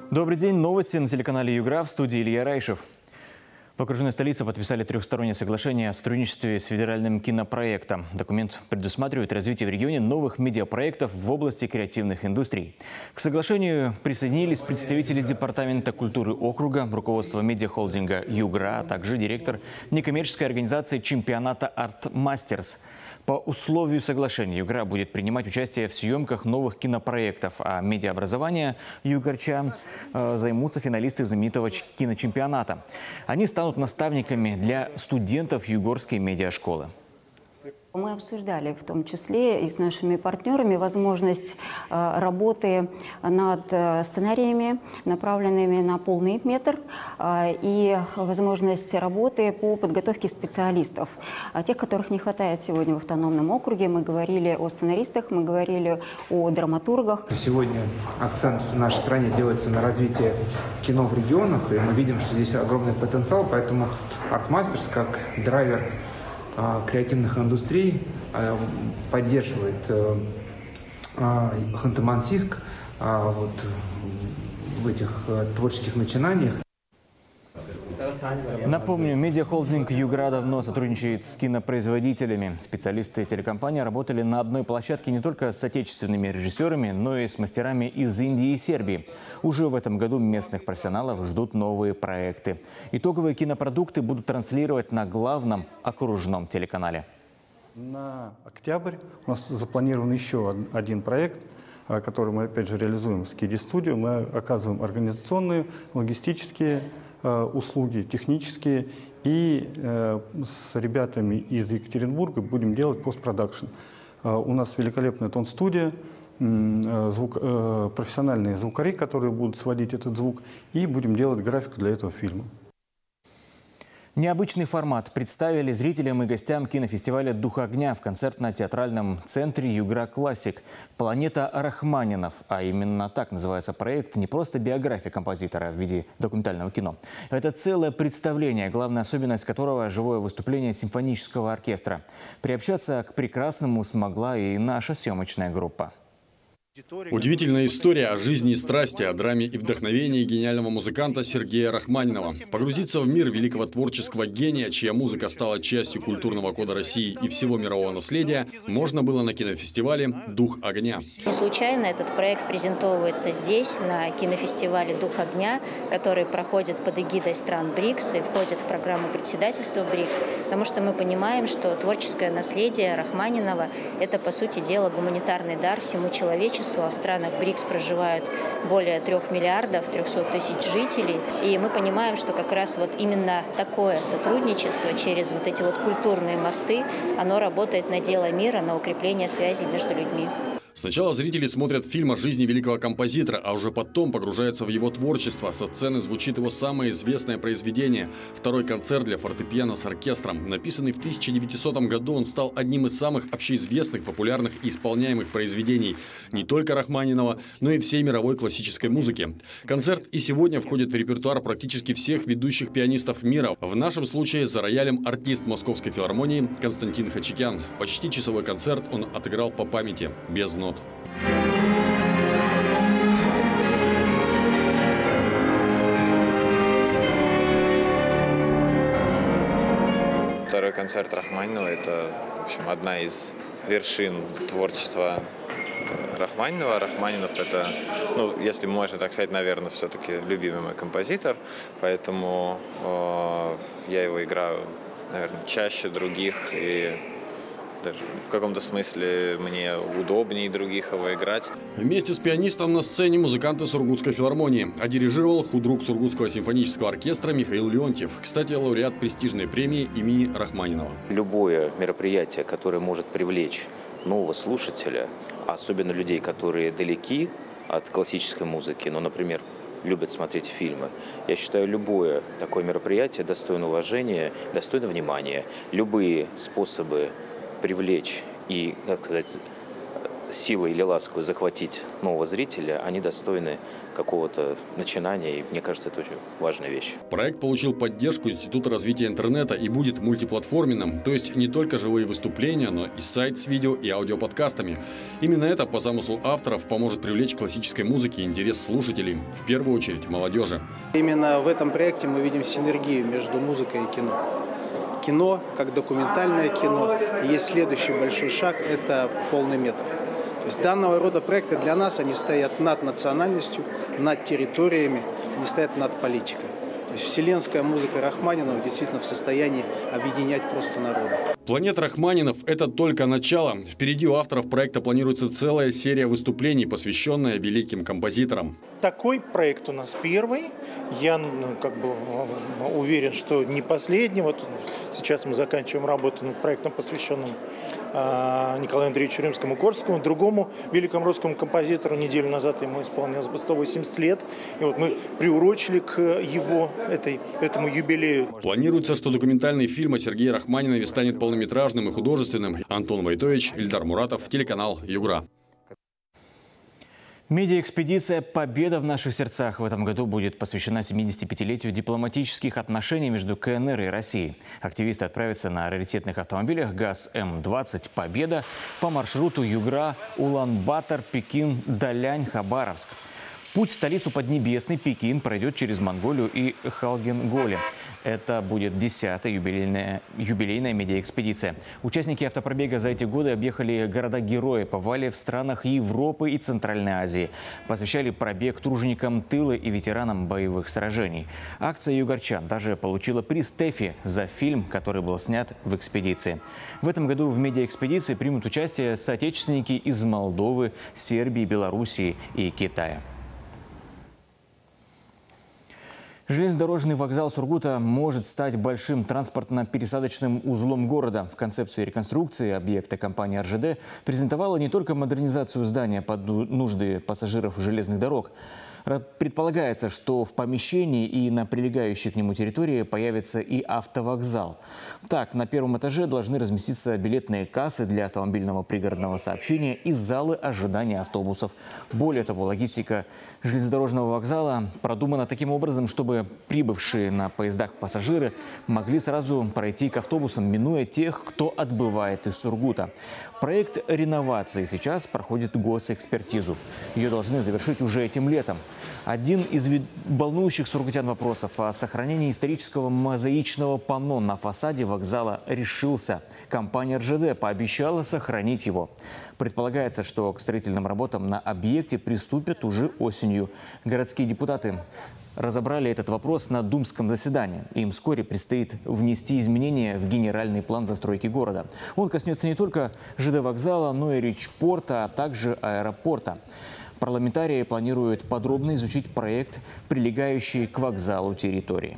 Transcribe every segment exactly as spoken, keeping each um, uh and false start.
Добрый день. Новости на телеканале Югра, в студии Илья Райшев. В окружной столице подписали трехстороннее соглашение о сотрудничестве с федеральным кинопроектом. Документ предусматривает развитие в регионе новых медиапроектов в области креативных индустрий. К соглашению присоединились представители Департамента культуры округа, руководство медиахолдинга Югра, а также директор некоммерческой организации чемпионата «Арт Мастерс». По условию соглашения Югра будет принимать участие в съемках новых кинопроектов, а медиаобразование югорчан э, займутся финалисты знаменитого киночемпионата. Они станут наставниками для студентов Югорской медиашколы. Мы обсуждали в том числе и с нашими партнерами возможность э, работы над э, сценариями, направленными на полный метр, э, и возможность работы по подготовке специалистов, э, тех, которых не хватает сегодня в автономном округе. Мы говорили о сценаристах, мы говорили о драматургах. Сегодня акцент в нашей стране делается на развитие кино в регионах, и мы видим, что здесь огромный потенциал, поэтому Арт Мастерс как драйвер креативных индустрий поддерживает Ханты-Мансийск вот, в этих творческих начинаниях. Напомню, медиахолдинг Югра давно сотрудничает с кинопроизводителями. Специалисты телекомпании работали на одной площадке не только с отечественными режиссерами, но и с мастерами из Индии и Сербии. Уже в этом году местных профессионалов ждут новые проекты. Итоговые кинопродукты будут транслировать на главном окружном телеканале. На октябрь у нас запланирован еще один проект, который мы опять же реализуем с Киди Studio. Мы оказываем организационные, логистические услуги, технические, и э, с ребятами из Екатеринбурга будем делать постпродакшн. Э, у нас великолепная тон-студия, э, звук, э, профессиональные звукари, которые будут сводить этот звук, и будем делать графику для этого фильма. Необычный формат представили зрителям и гостям кинофестиваля «Дух огня» в концертно-театральном центре «Югра Классик». «Планета Рахманинов», а именно так называется проект, не просто биография композитора в виде документального кино. Это целое представление, главная особенность которого – живое выступление симфонического оркестра. Приобщаться к прекрасному смогла и наша съемочная группа. Удивительная история о жизни и страсти, о драме и вдохновении гениального музыканта Сергея Рахманинова. Погрузиться в мир великого творческого гения, чья музыка стала частью культурного кода России и всего мирового наследия, можно было на кинофестивале «Дух огня». Не случайно этот проект презентовывается здесь, на кинофестивале «Дух огня», который проходит под эгидой стран БРИКС и входит в программу председательства БРИКС, потому что мы понимаем, что творческое наследие Рахманинова – это, по сути дела, гуманитарный дар всему человечеству. А в странах БРИКС проживают более трех миллиардов трехсот тысяч жителей. И мы понимаем, что как раз вот именно такое сотрудничество через вот эти вот культурные мосты, оно работает на дело мира, на укрепление связей между людьми. Сначала зрители смотрят фильм о жизни великого композитора, а уже потом погружаются в его творчество. Со сцены звучит его самое известное произведение – второй концерт для фортепиано с оркестром. Написанный в тысяча девятисотом году, он стал одним из самых общеизвестных, популярных и исполняемых произведений не только Рахманинова, но и всей мировой классической музыки. Концерт и сегодня входит в репертуар практически всех ведущих пианистов мира. В нашем случае за роялем артист Московской филармонии Константин Хачикян. Почти часовой концерт он отыграл по памяти, без нот. Второй концерт Рахманинова – это, в общем, одна из вершин творчества Рахманинова. Рахманинов – это, ну, если можно так сказать, наверное, все-таки любимый мой композитор, поэтому э, я его играю, наверное, чаще других, и даже в каком-то смысле мне удобнее других его играть. Вместе с пианистом на сцене музыканты Сургутской филармонии. А дирижировал худрук Сургутского симфонического оркестра Михаил Леонтьев. Кстати, лауреат престижной премии имени Рахманинова. Любое мероприятие, которое может привлечь нового слушателя, особенно людей, которые далеки от классической музыки, но, например, любят смотреть фильмы. Я считаю, любое такое мероприятие достойно уважения, достойно внимания. Любые способы привлечь и, как сказать, силой или лаской захватить нового зрителя, они достойны какого-то начинания, и мне кажется, это очень важная вещь. Проект получил поддержку Института развития интернета и будет мультиплатформенным, то есть не только живые выступления, но и сайт с видео и аудиоподкастами. Именно это, по замыслу авторов, поможет привлечь к классической музыке интерес слушателей, в первую очередь молодежи. Именно в этом проекте мы видим синергию между музыкой и кино. Кино, как документальное кино, есть следующий большой шаг – это полный метр. То есть данного рода проекты для нас, они стоят над национальностью, над территориями, они стоят над политикой. То есть вселенская музыка Рахманинова действительно в состоянии объединять просто народы. «Планета Рахманинов» – это только начало. Впереди у авторов проекта планируется целая серия выступлений, посвященная великим композиторам. Такой проект у нас первый. Я ну, как бы уверен, что не последний. Вот сейчас мы заканчиваем работу над проектом, посвященным э, Николаю Андреевичу Римскому-Корсакому, другому великому русскому композитору. Неделю назад ему исполнилось бы сто восемьдесят лет. И вот мы приурочили к его этой, этому юбилею. Планируется, что документальный фильм о Сергее Рахманинове станет полнометражным и художественным. Антон Войтович, Ильдар Муратов, телеканал «Югра». Медиаэкспедиция «Победа в наших сердцах» в этом году будет посвящена семидесятипятилетию дипломатических отношений между КНР и Россией. Активисты отправятся на раритетных автомобилях ГАЗ М двадцать «Победа» по маршруту Югра, Улан-Батор, Пекин, Далянь, Хабаровск. Путь в столицу Поднебесной, Пекин, пройдет через Монголию и Халгин-Голе. Это будет десятая юбилейная, юбилейная медиаэкспедиция. Участники автопробега за эти годы объехали города-герои, побывали в странах Европы и Центральной Азии. Посвящали пробег труженикам тыла и ветеранам боевых сражений. Акция «Югорчан» даже получила приз ТЭФИ за фильм, который был снят в экспедиции. В этом году в медиаэкспедиции примут участие соотечественники из Молдовы, Сербии, Белоруссии и Китая. Железнодорожный вокзал Сургута может стать большим транспортно-пересадочным узлом города. В концепции реконструкции объекта компания эр жэ дэ презентовала не только модернизацию здания под нужды пассажиров железных дорог. Предполагается, что в помещении и на прилегающей к нему территории появится и автовокзал. Так, на первом этаже должны разместиться билетные кассы для автомобильного пригородного сообщения и залы ожидания автобусов. Более того, логистика железнодорожного вокзала продумана таким образом, чтобы прибывшие на поездах пассажиры могли сразу пройти к автобусам, минуя тех, кто отбывает из Сургута. Проект реновации сейчас проходит госэкспертизу. Ее должны завершить уже этим летом. Один из волнующих сургутян вопросов о сохранении исторического мозаичного панно на фасаде вокзала решился. Компания эр жэ дэ пообещала сохранить его. Предполагается, что к строительным работам на объекте приступят уже осенью. Городские депутаты разобрали этот вопрос на думском заседании. Им вскоре предстоит внести изменения в генеральный план застройки города. Он коснется не только жэ дэ вокзала, но и речпорта, а также аэропорта. Парламентарии планируют подробно изучить проект, прилегающий к вокзалу территории.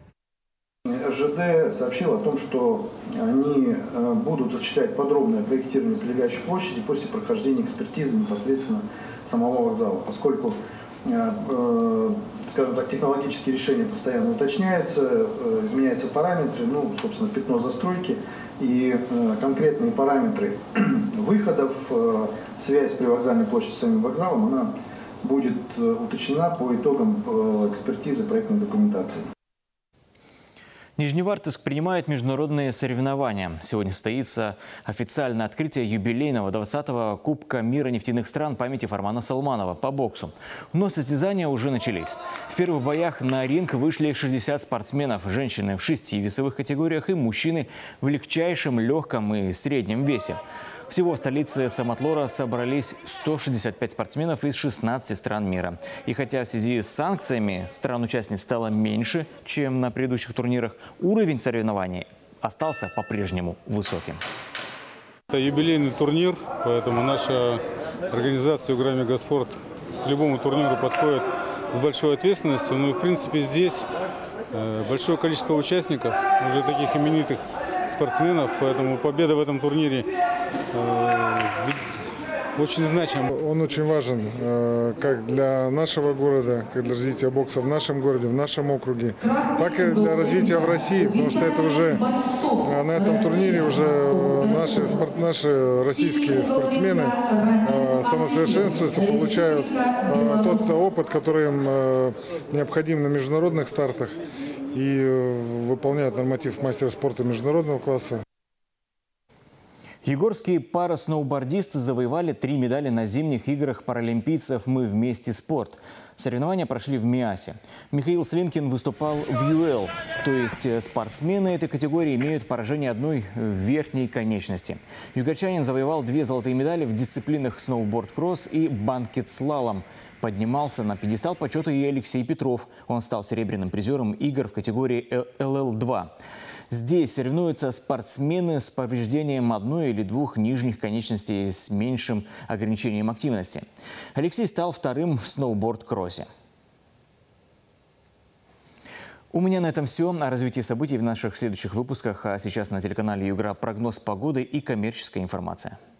эр жэ дэ сообщил о том, что они будут осуществлять подробное проектирование прилегающей площади после прохождения экспертизы непосредственно самого вокзала, поскольку, скажем так, технологические решения постоянно уточняются, изменяются параметры, ну, собственно, пятно застройки и конкретные параметры выходов, связь при вокзальной площади с самим вокзалом, она будет уточнена по итогам экспертизы проектной документации. Нижневартовск принимает международные соревнования. Сегодня состоится официальное открытие юбилейного двадцатого Кубка мира нефтяных стран памяти Фармана Салманова по боксу. Но состязания уже начались. В первых боях на ринг вышли шестьдесят спортсменов. Женщины в шести весовых категориях и мужчины в легчайшем, легком и среднем весе. Всего в столице Самотлора собрались сто шестьдесят пять спортсменов из шестнадцати стран мира. И хотя в связи с санкциями стран-участниц стало меньше, чем на предыдущих турнирах, уровень соревнований остался по-прежнему высоким. Это юбилейный турнир, поэтому наша организация «Югра Мегаспорт» к любому турниру подходит с большой ответственностью. Ну и в принципе здесь большое количество участников, уже таких именитых спортсменов, поэтому победа в этом турнире э, очень значима. Он очень важен э, как для нашего города, как для развития бокса в нашем городе, в нашем округе, так и для развития в России, потому что это уже на этом турнире уже наши, спорт, наши российские спортсмены самосовершенствуются, получают тот опыт, который им необходим на международных стартах, и выполняют норматив мастера спорта международного класса. Югорские парасноубордисты завоевали три медали на зимних играх паралимпийцев «Мы вместе спорт». Соревнования прошли в Миасе. Михаил Слинкин выступал в ю эл, то есть спортсмены этой категории имеют поражение одной верхней конечности. Югорчанин завоевал две золотые медали в дисциплинах сноуборд-кросс и банкет-слалом. Поднимался на пьедестал почета и Алексей Петров. Он стал серебряным призером игр в категории эл эл два. Здесь соревнуются спортсмены с повреждением одной или двух нижних конечностей с меньшим ограничением активности. Алексей стал вторым в сноуборд-кроссе. У меня на этом все. О развитии событий в наших следующих выпусках. А сейчас на телеканале Югра прогноз погоды и коммерческая информация.